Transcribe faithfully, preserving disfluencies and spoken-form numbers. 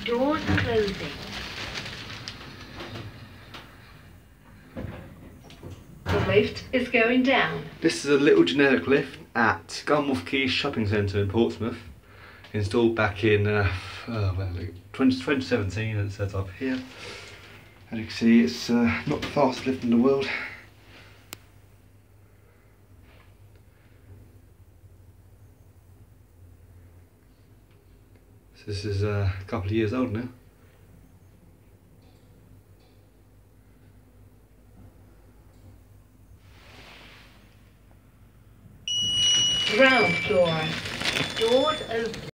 Doors closing. The lift is going down. This is a little generic lift at Gunwharf Quays shopping centre in Portsmouth, installed back in uh, uh, well, twenty seventeen, and it says up here. As you can see, it's uh, not the fastest lift in the world. So this is uh, a couple of years old now. Ground floor. Doors open.